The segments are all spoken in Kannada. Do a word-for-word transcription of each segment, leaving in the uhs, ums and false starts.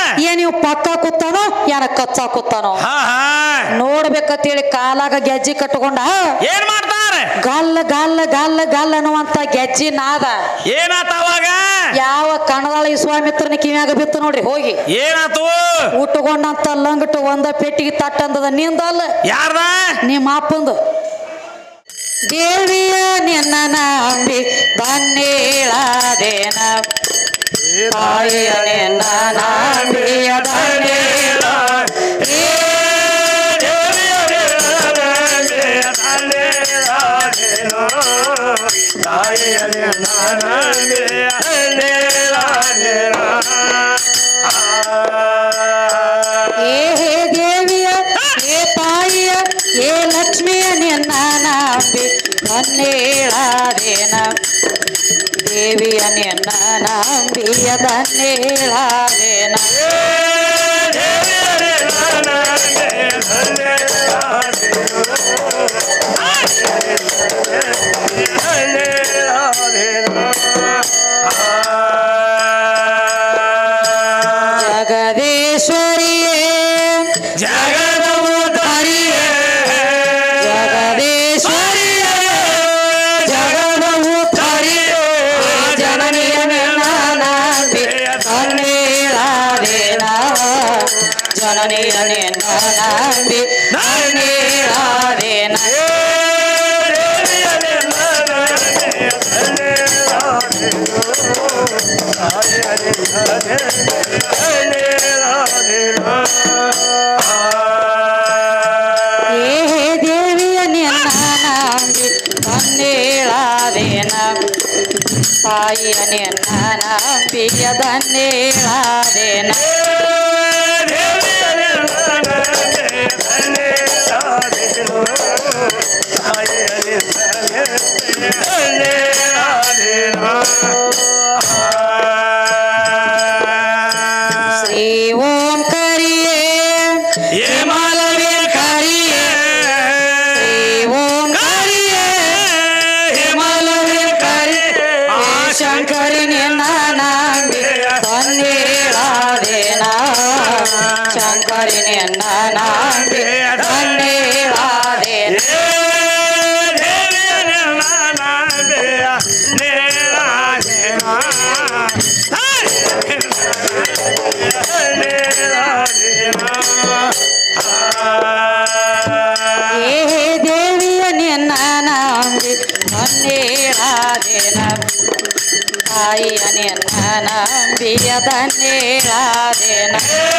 ಏನ್ ನೀವು ಪಕ್ಕ ಕೂತಾನೋ ಯಾರ ಕಚ್ಚ ಕೂತಾನೋ ನೋಡ್ಬೇಕಂತೇಳಿ ಕಾಲಾಗ ಗೆಜ್ಜಿ ಕಟ್ಕೊಂಡ ಏನ್ ಮಾಡ್ತಾರೆ ಗಲ್ಲ ಗಲ್ಲ ಗಲ್ಲ ಗಲ್ಲ ಅನ್ನುವಂತ ಗೆಜ್ಜಿ ನಾದ ಏನಾತ ಅವಾಗ ಯಾವ ಕಣದಾಳ ವಿಶ್ವಾಮಿತ್ರನ ಕಿವಿಯಾಗ ಬಿತ್ತು ನೋಡ್ರಿ ಹೋಗಿ ಏನಾತು ಉಟ್ಟುಕೊಂಡಂತ ಲಂಗಟ್ಟು ಒಂದ ಪೆಟ್ಟಿಗೆ ತಟ್ಟಂದದ ನಿಂದಲ್ಲ ಯಾರ್ದ ನಿಮ್ಮ ಅಪ್ಪಂದು ದೇವಿಯ ನಿನ್ನ ನಂಬಿ ಬನ್ನೇಳಾದೇನ ತಾಯಿಯ ನಿನ್ನ ನಂಬಿಯ ಬನ್ನೇಳ ಏ ಹೇ ದೇವಿಯ ಏ ತಾಯಿಯ ಏ ಲಕ್ಷ್ಮಿಯ ನಿನ್ನ ನಂಬಿ ಬನ್ನೇಳಾದೇನ ದೇವಿಯ ನಿನ್ನ ನಂಬಿಯ ಬನ್ನೇಳಾದೇನ ಜಗದೇಶ್ವರಿಯೇ ಜಗದ ಉದ್ಧಾರಿಯೇ ಜಗದೇಶ್ವರಿಯೇ ಜಗದ ಉದ್ಧಾರಿಯೇ ಜನನಿಯ ನಿನ್ನ ನಂಬಿ ಬನ್ನೇಳಾದೇನ ಜನನಿಯ ನಿನ್ನ ನಂಬಿ ಬನ್ನೇಳಾದೇನ ಏ ದೇವಿಯ ನಿನ್ನ ನಂಬಿ ಬನ್ನೇಳಾದೇನ ತಾಯಿಯ ನಿನ್ನ ನಂಬಿಯ ಬನ್ನೇಳಾದೇನ ಶ್ರೀ ಓಂ ಕರಿಯೇ ಹಿಮಾಲಯ ಕರಿಯೇ ಶ್ರೀ ಓಂ ಕರಿಯೇ ಹಿಮಾಲಯ ಕರಿಯೇ ಶಂಕರಿ ನಿನ್ನ ನಂಬಿ ಬನ್ನೇಳಾದೇನ ಶಂಕರಿ ನಿನ್ನ ನಂಬಿ ಬನ್ನೇಳಾದೇನ ಏ ದೇವಿಯ ನಿನ್ನ ನಂಬಿ ಬನ್ನೇಳಾದೇನ ತಾಯಿಯ ನಿನ್ನ ನಂಬಿಯ ಬನ್ನೇಳಾದೇನ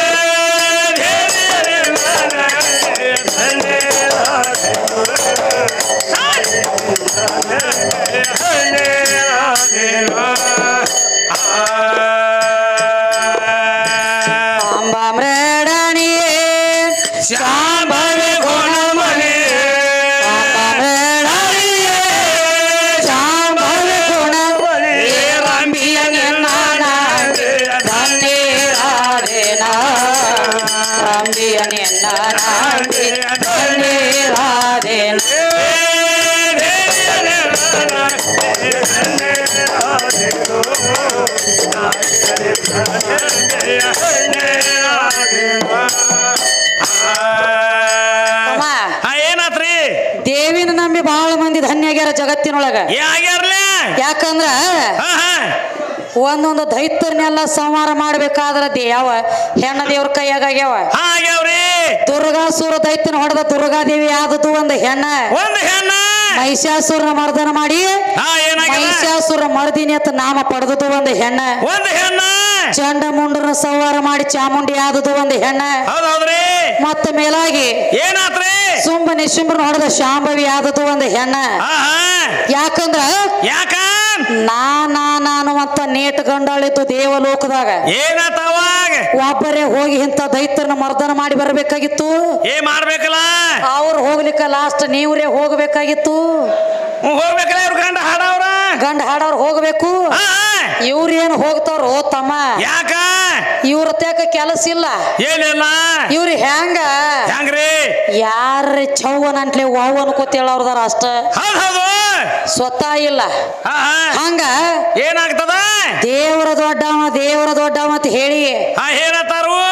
ಅಂಬಾಮೃಡಣಿಯೇ ಶಾಂಭವಿ ಗುಣಮಣಿಯೇ ಅಂಬಾಮೃಡಣಿಯೇ ಶಾಂಭವಿ ಗುಣಮಣಿಯೇ ರಂಬಿಯ ನಿನ್ನ ನಂಬಿ ಬನ್ನೇಳಾದೇನ ರಂಬಿಯ ನಿನ್ನ ನಂಬಿ ಬನ್ನೇಳಾದೇನ ಏನಾತ್ರಿ ದೇವಿನ ನಂಬಿ ಬಹಳ ಮಂದಿ ಧನ್ಯ ಆಗ್ಯಾರ ಜಗತ್ತಿನೊಳಗ ಯಾಕಂದ್ರ ಒಂದೊಂದು ದೈತ್ಯರನ್ನೆಲ್ಲ ಸಂಹಾರ ಮಾಡ್ಬೇಕಾದ್ರ ದೇವ ಹೆಣ್ಣ ದೇವ್ರ ಕೈಯಾಗ ಆಗ್ಯಾವ ದುರ್ಗಾಸುರ ದೈತ್ಯನ ಹೊಡೆದ ದುರ್ಗಾದೇವಿ ಆದದ್ದು ಒಂದು ಹೆಣ್ಣ ಒಂದು ಹೆಣ್ಣ ಮಹಿಷಾಸುರನ ಮರ್ದನ ಮಾಡಿ ಮಹಿಷಾಸುರ ಮರ್ದಿನಿ ಅಂತ ನಾಮ ಪಡೆದದ್ದು ಒಂದು ಹೆಣ್ಣ ಒಂದು ಹೆಣ್ಣ ಚಂಡ ಮುಂಡನ ಸಂಹಾರ ಮಾಡಿ ಚಾಮುಂಡಿ ಆದದ್ದು ಒಂದು ಹೆಣ್ಣ ಮತ್ತ ಮೇಲಾಗಿ ಏನಾತ್ರಿ ಸುಂಬ ನಿಶುಂಬ್ರನ ಹೊಡೆದ ಶಾಂಭವಿ ಆದದ್ದು ಒಂದು ಹೆಣ್ಣ ಯಾಕಂದ್ರ ಯಾಕ ನಾನಾ ನಾನು ಅಂತ ನೇಟ್ ಗಂಡಾಳಿದ್ದು ದೇವಲೋಕದಾಗ ಏನಾತವಾಗ ಒಬ್ಬರೇ ಹೋಗಿ ಇಂತ ದೈತ್ಯರನ್ನ ಮರ್ದನ ಮಾಡಿ ಬರಬೇಕಾಗಿತ್ತು ಏ ಮಾಡ್ಬೇಕಲ್ಲ ಅವ್ರು ಹೋಗ್ಲಿಕ್ಕ ಲಾಸ್ಟ್ ನೀವ್ರೇ ಹೋಗ್ಬೇಕಾಗಿತ್ತು ಹೋಗ್ಬೇಕಲ್ಲ ಇವ್ರ ಗಂಡ ಹಾಡವ್ರ ಗಂಡ ಹಾಡವ್ರು ಹೋಗ್ಬೇಕು ಇವ್ರೇನು ಹೋಗ್ತಾರೋ ತಮ್ಮ ಯಾಕ ಇವ್ರ ತೇಕ ಕೆಲಸ ಇಲ್ಲ ಏನಿಲ್ಲ ಇವ್ರು ಹೆಂಗ ಹೆಂಗ್ರಿ ಯಾರ ಚೌವನಂಟ್ಲೆ ವಾವ್ ಅನ್ಕೋತೇಳ ಅವ್ರದಾರ ಅಷ್ಟ ಹೌದು ಸ್ವತಃ ಇಲ್ಲ ಹಂಗ ಏನಾಗ್ತದ ದೇವರ ದೊಡ್ಡವ ದೇವರ ದೊಡ್ಡವ ಅಂತ ಹೇಳಿ ಏನಂತಾರು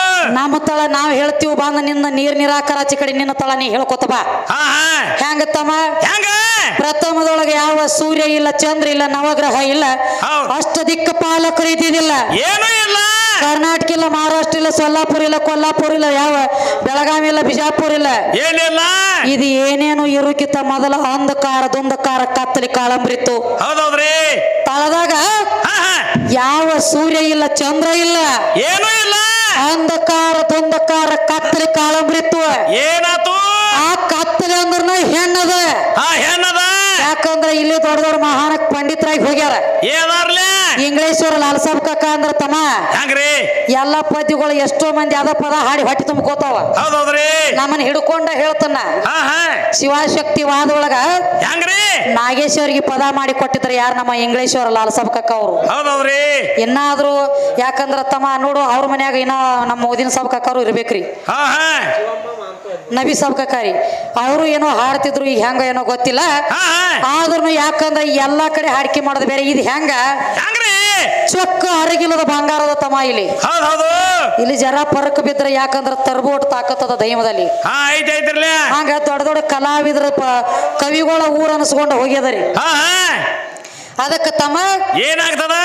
ನಾವ್ ಹೇಳ್ತೀವಿ ಬಂದ ನಿನ್ನ ನೀರ್ ನಿರಾಕಾರ ಆಚೆ ಕಡೆ ನಿನ್ನ ತಳ ನೀ ಹೇಳ್ಕೊತ ಬಾ. ಹೆಂಗ ತಮ್ಮ? ಪ್ರಥಮದೊಳಗೆ ಯಾವ ಸೂರ್ಯ ಇಲ್ಲ, ಚಂದ್ರ ಇಲ್ಲ, ನವಗ್ರಹ ಇಲ್ಲ, ಅಷ್ಟ ದಿಕ್ಕ ಪಾಲಕರು ಇದ್ದಿದ್ದಿಲ್ಲ, ಏನೂ ಇಲ್ಲ. ಕರ್ನಾಟಕ ಇಲ್ಲ, ಮಹಾರಾಷ್ಟ್ರ ಇಲ್ಲ, ಸೊಲ್ಲಾಪುರ ಇಲ್ಲ, ಕೊಲ್ಲಾಪುರ ಇಲ್ಲ, ಯಾವ ಬೆಳಗಾವಿ ಇಲ್ಲ, ಬಿಜಾಪುರ ಇಲ್ಲ, ಏನಿಲ್ಲ. ಇದು ಏನೇನು ಇರುಕಿತ ಮೊದಲ ಅಂಧಕಾರ ದುಂಧಕಾರ ಕತ್ತಲಿ ಕಾಳಂಬ್ರಿತ್ತು. ಹೌದೌದ್ರಿ. ತಳದಾಗ ಯಾವ ಸೂರ್ಯ ಇಲ್ಲ, ಚಂದ್ರ ಇಲ್ಲ, ಏನೂ ಇಲ್ಲ, ಅಂಧಕಾರ ದುಂಧಕಾರ ಕತ್ತಲಿ ಕಾಳಂಬ್ರಿತ್ತು. ಏನಾತು? ಆ ಕತ್ತಲಿ ಅಂದ್ರ ಹೆಣ್ಣದ. ಆ ಹೆಣ್ಣದ. ಯಾಕಂದ್ರ ಇಲ್ಲಿ ದೊಡ್ಡ ದೊಡ್ಡ ಮಹಾನ ಪಂಡಿತರಾಗಿ ಹೋಗ್ಯಾರ. ಏನಾರ್ಲೆ? ಇಂಗ್ಲೇಶ್ವರ ಲಾಲ್ ಸಾಬ್ ಕಾಕ ಅಂದ್ರ ತಮ್ಮ ಹೆಂಗ್ರಿ ಎಲ್ಲಾ ಪದ್ಯಗಳು ಎಷ್ಟೋ ಮಂದಿ ಅದ ಪದ ಹಾಡಿ ಹೊಟ್ಟೆ ತುಂಬ್ಕೋತಾವ. ಹೌದೌದ್ರಿ. ನಮ್ಮನ್ನ ಹಿಡ್ಕೊಂಡ ಹೇಳ್ತಾನ. ಶಿವಶಕ್ತಿ ವಾದೊಳಗ ಹೆಂಗ್ರಿ ನಾಗೇಶ್ವರಿಗೆ ಪದ ಮಾಡಿ ಕೊಟ್ಟಿದ್ರು ಯಾರು? ನಮ್ಮ ಇಂಗ್ಲೇಶ್ವರ ಲಾಲ್ ಸಾಬ್ ಕಾಕ ಅವರು. ಹೌದೌದ್ರಿ. ಇನ್ನಾದ್ರು ಯಾಕಂದ್ರ ತಮ್ಮ ನೋಡು ಅವ್ರ ಮನ್ಯಾಗ ಇನ್ನ ನಮ್ಮ ಮೋದಿನ ಸಾಬ್ ಕಾಕರು ಇರ್ಬೇಕ್ರಿ, ನಬಿ ಸಾಬ್ ಕಾಕಾರಿ. ಅವರು ಏನೋ ಹಾಡ್ತಿದ್ರು, ಈಗ ಹೆಂಗ ಏನೋ ಗೊತ್ತಿಲ್ಲ. ಆದ್ರೂ ಯಾಕಂದ್ರ ಎಲ್ಲಾ ಕಡೆ ಹಾಡಿಕೆ ಮಾಡೋದು ಬೇರೆ. ಇದು ಹೆಂಗ ಚೊಕ್ಕ ಅರಗಿಲ್ಲದ ಬಂಗಾರದ ತಮ್ಮ. ಇಲ್ಲಿ ಇಲ್ಲಿ ಜರ ಪರಕ್ ಬಿದ್ರೆ ಯಾಕಂದ್ರ ತರ್ಬೋಟ್ ತಾಕತ್ತದ ದೈವದಲ್ಲಿ. ಹಂಗ ದೊಡ್ಡ ದೊಡ್ಡ ಕಲಾವಿದ್ರ ಕವಿಗಳ ಊರ ಅನ್ಸ್ಕೊಂಡು ಹೋಗ್ಯದರಿ. ಅದಕ್ಕ ತಮ್ಮ ಏನಾಗ್ತದ?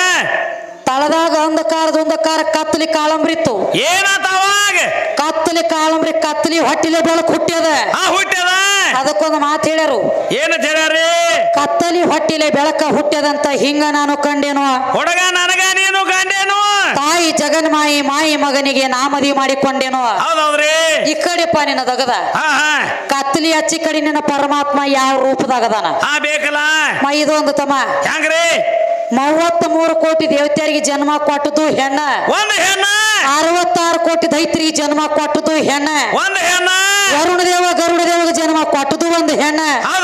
ತಳದಾಗ ಅಂಧಕಾರ ದುಂಧಕಾರ ಕತ್ತಲಿ ಕಾಳಂಬ್ರಿತ್ತು. ಏನಾತವಾಗ? ಕತ್ತಲಿ ಕಾಳಂಬ್ರಿ ಕತ್ತಲಿ ಹೊಟ್ಟಿಲೆ ಬೆಳಕು ಹುಟ್ಟ್ಯದ. ಹುಟ್ಟ್ಯದ. ಅದಕ್ಕೊಂದು ಮಾತು ಹೇಳ್ಯಾರು. ಏನು ಹೇಳ್ಯಾರಿ? ಕತ್ತಲಿ ಹೊಟ್ಟಿಲೆ ಬೆಳಕ ಹುಟ್ಟ್ಯದಂತ ಹಿಂಗ ನಾನು ಕಂಡೇನು, ಹುಡುಗ ನನಗ ನೀನು ಕಂಡೇನು, ತಾಯಿ ಜಗನ್ಮಾಯಿ ಮಾಯಿ ಮಗನಿಗೆ ನಾಮದಿ ಮಾಡಿಕೊಂಡೇನು. ಹೌದೌದ್ರಿ. ಈ ಕಡೆಪ್ಪ ನಿನ್ನ ದಗದ ಕತ್ತಲಿ ಹಚ್ಚಿ ಕಡೆ ನಿನ್ನ ಪರಮಾತ್ಮ ಯಾವ ರೂಪದಾಗದಾನ ಬೇಕಲ್ಲ. ಇದು ಒಂದು ತಮ್ಮ ಹೆಂಗ್ರಿ ಮೂವತ್ತ ಮೂರು ಕೋಟಿ ದೇವತೆಯರಿಗೆ ಜನ್ಮ ಕೊಟ್ಟದು ಹೆಣ್ಣ, ಒಂದು ಹೆಣ್ಣ. ಅರವತ್ತಾರು ಕೋಟಿ ದೈತ್ರಿಗೆ ಜನ್ಮ ಕೊಟ್ಟದು ಹೆಣ್ಣ, ಒಂದು ಹೆಣ್ಣ. ವರುಣ ದೇವ ಗರುಡ ದೇವಗೆ ಜನ್ಮ ಕೊಟ್ಟದು ಒಂದು ಹೆಣ್ಣ.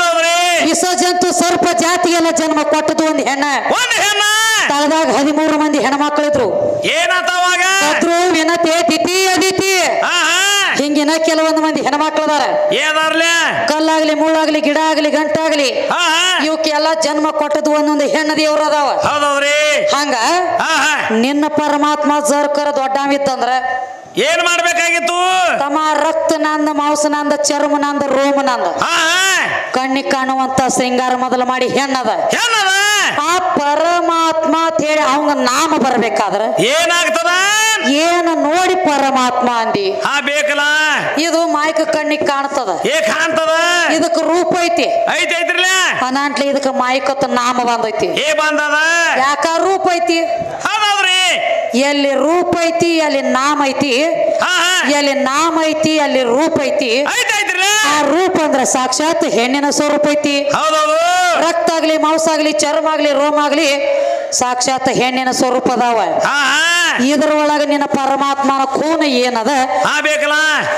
ವಿಷ ಜಂತು ಸರ್ಪ ಜಾತಿಗೆಲ್ಲ ಜನ್ಮ ಕೊಟ್ಟದು ಒಂದು ಹೆಣ್ಣ, ಒಂದು ಹೆಣ್ಣ. ತಳದಾಗ ಹದಿಮೂರು ಮಂದಿ ಹೆಣ್ಮಕ್ಳಿದ್ರು. ಏನಾತವಾಗ? ವಿನತೆ ತಿಥಿ ಅದಿತಿ ಹಿಂಗಿನ ಕೆಲವೊಂದು ಮಂದಿ ಹೆಣ್ಮಕ್ಳದಾರ. ಕಲ್ಲಾಗ್ಲಿ ಮುಳ್ಳಾಗ್ಲಿ ಗಿಡ ಆಗ್ಲಿ ಗಂಟಾಗ್ಲಿ ಇವಕ್ಕೆಲ್ಲ ಜನ್ಮ ಕೊಟ್ಟದು ಒಂದೊಂದು ಹೆಣ್ಣ ದೇವ್ರ ಅದಾವ. ಹಂಗ ನಿನ್ನ ಪರಮಾತ್ಮ ಜರ್ಕರ ದೊಡ್ಡವಿತ್ತಂದ್ರ ಏನ್ ಮಾಡ್ಬೇಕಾಗಿತ್ತು? ತಮ್ಮ ರಕ್ತ ನಂದ, ಮಾಂಸ ನಂದ, ಚರ್ಮ ನಂದ, ರೋಮ ನಂದ, ಕಣ್ಣಿಗೆ ಕಾಣುವಂತ ಶೃಂಗಾರ ಮೊದಲು ಮಾಡಿ ಹೆಣ್ಣದ. ಆ ಪರಮಾತ್ಮ ಅಂತ ಹೇಳಿ ಅವಂಗ ನಾಮ ಬರ್ಬೇಕಾದ್ರ ಏನಾಗ್ತದ? ಏನ ನೋಡಿ ಪರಮಾತ್ಮ ಅಂದಿ ಬೇಕಲ್ಲ. ಇದು ಮಾಯ್ಕ ಕಣ್ಣಿಗೆ ಕಾಣ್ತದ, ಏ ಕಾಣ್ತದ. ಇದಕ್ಕ ರೂಪ ಐತಿ, ಐತೈತ್ರಿಲ್ಲ ಅನಾಂಟ್ಲಿ. ಇದಕ್ಕ ಮಾಯ್ಕತ್ತ ನಾಮ ಬಂದೈತಿ, ಏ ಬಂದದ. ಯಾಕ ರೂಪ ಐತಿ? ಹೌದೌದ್ರಿ. ಎಲ್ಲಿ ರೂಪ ಐತಿ ಅಲ್ಲಿ ನಾಮ ಐತಿ, ಎಲ್ಲಿ ನಾಮ ಐತಿ ಅಲ್ಲಿ ರೂಪ ಐತಿ. ಆ ರೂಪ ಅಂದ್ರ ಸಾಕ್ಷಾತ್ ಹೆಣ್ಣಿನ ಸ್ವರೂಪ ಐತಿ. ರಕ್ತ ಆಗ್ಲಿ ಮಾಂಸ ಆಗ್ಲಿ ಚರ್ಮ ಆಗ್ಲಿ ರೋಮ ಆಗ್ಲಿ ಸಾಕ್ಷಾತ್ ಹೆಣ್ಣಿನ ಸ್ವರೂಪ ಅದಾವ. ಇದ್ರೊಳಗ ನಿನ್ನ ಪರಮಾತ್ಮನ ಖೂನ ಏನದ ಬೇಕಲ್ಲ.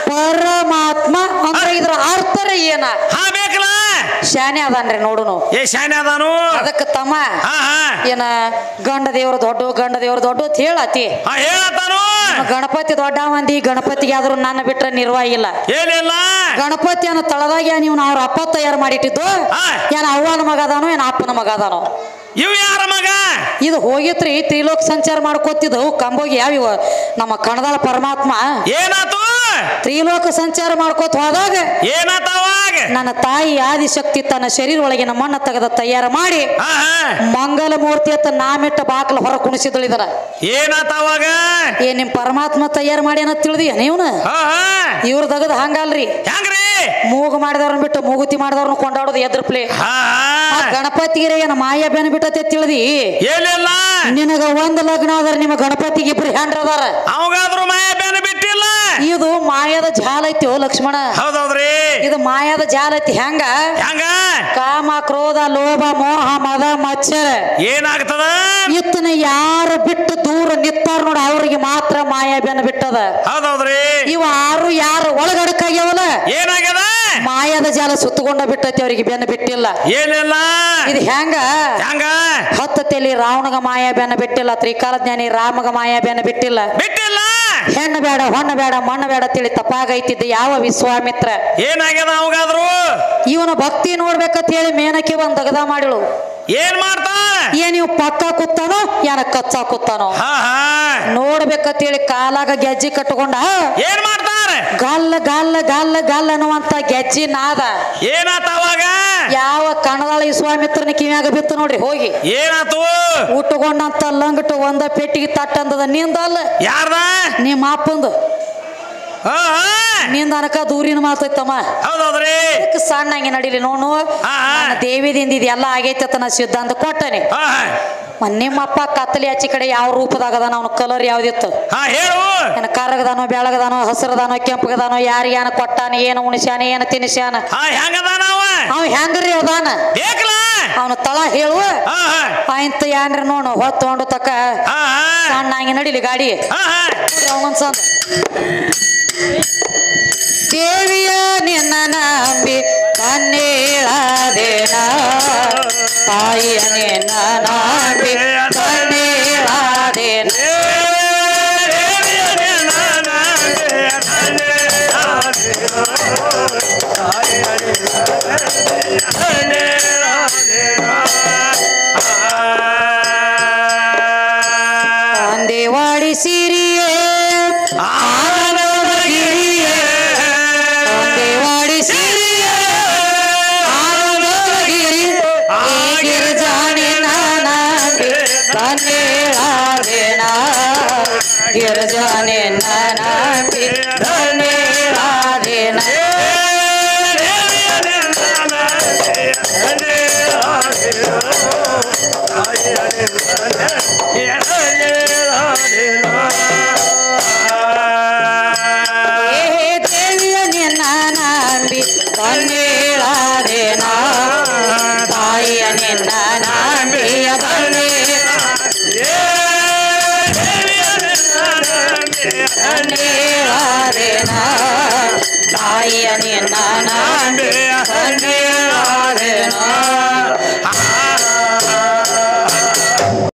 ಪರಮಾತ್ಮ ಅಂದ್ರೆ ಇದ್ರ ಅರ್ಥರ ಏನ ಬೇಕಲ್ಲ. ಶಾನೆ ಅದಾನ್ರಿ ನೋಡುನು. ಏ ಶಾನೆ ಅದಾನು. ಅದಕ್ಕ ತಮ್ಮ ಏನ ಗಂಡ ದೇವ್ರ ದೊಡ್ಡ ಗಂಡ ದೇವ್ರ ದೊಡ್ಡ ಹೇಳತಿ ಹೇಳತಾನು. ಗಣಪತಿ ದೊಡ್ಡ ಮಂದಿ, ಗಣಪತಿಗೆ ಆದ್ರೂ ನನ್ನ ಬಿಟ್ರೆ ನಿರ್ವಾಹ ಇಲ್ಲ. ಏನಿಲ್ಲ. ಗಣಪತಿ ಅನ್ನೋ ತಳದಾಗ ನೀವು ಅವ್ರ ಅಪ್ಪ ತಯಾರು ಮಾಡಿಟ್ಟಿದ್ದು. ಏನ ಅವ್ವನ ಮಗ ಅದಾನೋ ಏನ ಅಪ್ಪನ ಮಗ ಅದಾನೋ? ಇವ್ ಯಾರ ಮಗ? ಇದು ಹೋಗಿತ್ರಿ ತ್ರಿಲೋಕ ಸಂಚಾರ ಮಾಡ್ಕೋತಿದ್ದು ಕಂಬೋಗಿ ಯಾವಿವ ನಮ್ಮ ಕಣದಾಳ ಪರಮಾತ್ಮ. ಏನಾತು? ತ್ರಿಲೋಕ ಸಂಚಾರ ಮಾಡ್ಕೋತ ಹೋದಾಗ ಏನಾತವಾಗ ನನ್ನ ತಾಯಿ ಆದಿಶಕ್ತಿ ತನ್ನ ಶರೀರ ಒಳಗಿನ ಮಣ್ಣ ತೆಗೆದ ತಯಾರ ಮಾಡಿ ಮಂಗಲ ಮೂರ್ತಿ ಅಂತ ನಾಮಿಟ್ಟ ಬಾಕ್ಲ ಹೊರ ಕುಣಿಸಿದಳು. ಇದರ ಏನಾತವಾಗ? ಏ ನಿಮ್ ಪರಮಾತ್ಮ ತಯಾರು ಮಾಡಿ ಅನ್ನೋ ತಿಳಿದಿ ನೀವ್ನ? ಇವ್ರ ತಗದ ಹಂಗಲ್ರಿ. ಹೆಂಗ್ರಿ? ಮೂಗು ಮಾಡಿದವ್ರನ್ನ ಬಿಟ್ಟು ಮೂಗುತಿ ಮಾಡಿದವ್ರನ್ನ ಕೊಂಡಾಡೋದು ಎದ್ರ ಪ್ಲೇ. ಗಣಪತಿಗೆ ಏನ ಮಾಯ ಬೆನ ಬಿಟ್ಟತೆ ತಿಳಿದಿ? ನಿನಗ ಒಂದ್ ಲಗ್ನ ಆದ್ರ ನಿಮ್ಮ ಗಣಪತಿಗೆ ಇಬ್ರು ಹೆಂಡ್ರದಾರ, ಅವಾಗಾದ್ರೂ ಮಾಯ ಬೆನ ಬಿಟ್ಟಿಲ್ಲ. ಇದು ಮಾಯದ ಜಾಲ ಐತಿ ಓ ಲಕ್ಷ್ಮಣ. ಹೌದೌದ್ರಿ. ಇದು ಮಾಯದ ಜಾಲ ಐತಿ. ಹೆಂಗ? ಹೆಂಗ? ಕಾಮ ಕ್ರೋಧ ಲೋಭ ಮೋಹ ಮದ ಮಚ್ಚರ ಏನಾಗ್ತದ? ಇತ್ತನ ಯಾರು ಬಿಟ್ಟು ದೂರ ನಿತ್ತಾರ ನೋಡ ಅವ್ರಿಗೆ ಮಾತ್ರ ಮಾಯ ಬೆನ ಬಿಟ್ಟದ. ಹೌದೌದ್ರಿ. ಇವ ಆರು ಯಾರು ಒಳಗಡಕಾಗ್ಯಾವಲ್ಲ ಏನಾಗ್ಯದ? ಮಾಯದ ಜಾಲ ಸುತ್ತಕೊಂಡ ಬಿಟ್ಟೈತಿ, ಅವ್ರಿಗೆ ಬೆನ್ನ ಬಿಟ್ಟಿಲ್ಲ. ಏನಿಲ್ಲ. ಇದು ಹೆಂಗ? ಹೆಂಗ? ಹತ್ತು ತಲಿ ರಾವಣಗ ಮಾಯ ಬೆನ್ನ ಬಿಟ್ಟಿಲ್ಲ, ತ್ರಿಕಾಲ ಜ್ಞಾನಿ ರಾಮಗ ಮಾಯ ಬೆನ್ನ ಬಿಟ್ಟಿಲ್ಲ. ಬಿಟ್ಟಿಲ್ಲ. ಹೆಣ್ಣು ಬೇಡ ಹೊಣ್ಣ ಬೇಡ ಮಣ್ಣು ಬೇಡ ತಿಳಿ ತಪ್ಪಾಗೈತಿದ್ದ ಯಾವ ವಿಶ್ವಾಮಿತ್ರ ಏನಾಗ್ಯದ ಅವಾಗಾದ್ರು? ಇವನ ಭಕ್ತಿ ನೋಡ್ಬೇಕಂತ ಹೇಳಿ ಮೇನಕ್ಕೆ ಒಂದ್ ದಗದ ಮಾಡಿಳು. ಏನ್ ಮಾಡ್ತಾ? ಏನ್ ಇವ್ ಪಕ್ಕ ಕೂತಾನೋ ಏನ ಕಚ್ಚಾ ಕೂತಾನೋ ನೋಡ್ಬೇಕಂತ ಹೇಳಿ ಕಾಲಾಗ ಗೆಜ್ಜಿ ಕಟ್ಟಕೊಂಡ ಏನ್ ಮಾಡ್ತಾ? ಗಲ್ಲ ಗಲ್ಲ ಗಲ್ಲ ಗಲ್ಲ ಅನ್ನುವಂತ ಗೆಜ್ಜಿ ನಾದ ಏನಾತ ಅವಾಗ ಯಾವ ಕಣದಾಳ ವಿಶ್ವಾಮಿತ್ರನ ಕಿವ್ಯಾಗ ಬಿತ್ತು ನೋಡ್ರಿ ಹೋಗಿ ಏನಾತು ಉಟ್ಟುಕೊಂಡಂತ ಲಂಗಟ್ಟು ಒಂದ ಪೆಟ್ಟಿಗೆ ತಟ್ಟಂದದ ನಿಂದಲ್ಲ ಯಾರ್ದ ನಿಮ್ಮ ಅಪ್ಪಂದು ನಿಂದ ಅನಕ ದೂರಿನ ಮಾತೈತಮ್ಮ ಹೌದೌದ್ರಿ ಸಣ್ಣ ಹಂಗೆ ನಡೀಲಿ ನೋಡು ದೇವಿದಿಂದ ಇದೆಲ್ಲ ಆಗೈತೆ ನಾ ಸಿದ್ಧಾಂತ ಕೊಟ್ಟನೆ ನಿಮ್ಮಪ್ಪ ಕತ್ತಲಿ ಆಚಿ ಕಡೆ ಯಾವ ರೂಪದಾಗದಾನ ಅವನ ಕಲರ್ ಯಾವ್ದಿತ್ತು ಏನ ಕರಗದಾನೋ ಬೆಳಗದಾನೋ ಹಸಿರದಾನೋ ಕೆಂಪಗದಾನೋ ಯಾರಿಗೆ ಏನ ಕೊಟ್ಟಾನ ಏನು ಉಣಿಸ್ಯಾನ ಏನು ತಿನ್ಸ್ಯಾನ ಅವ ಹೆಂಗ್ರಿ ಅದಾನ ಅವನ ತಳ ಹೇಳುವ ಆಯ್ತು ಏನ್ರಿ ನೋಡು ಹೊತ್ತೊಂಡು ತಕ್ಕ ಸಣ್ಣ ಹಂಗೆ ನಡಿಲಿ ಗಾಡಿ ಅವನ್ಸಂದ ದೇವಿಯ ನಿನ್ನ ನಂಬಿ ಕಣ್ಣೀಳಾದೇನ ತಾಯಿಯ ನಿನ್ನ ನಂಬಿ ಕಣ್ಣೀಳಾದೇನ ಅಂದೇವಾಡಿ ಸಿರಿಯೇ ಗಿರಜಾನೆ ನಾನಂಬಿ ಧನ್ಯರಾದೇನ ಏ ದೇವಿಯ ನಿನ್ನ ನಂಬಿ ಧನ್ಯರಾದೇನ ತಾಯಿಯ ನಿನ್ನ ನಂಬಿಯ ಧನ್ಯ ಧನ್ಯರಾದೇನ ತಾಯಿಯ ನಿನ್ನ ನಂಬಿ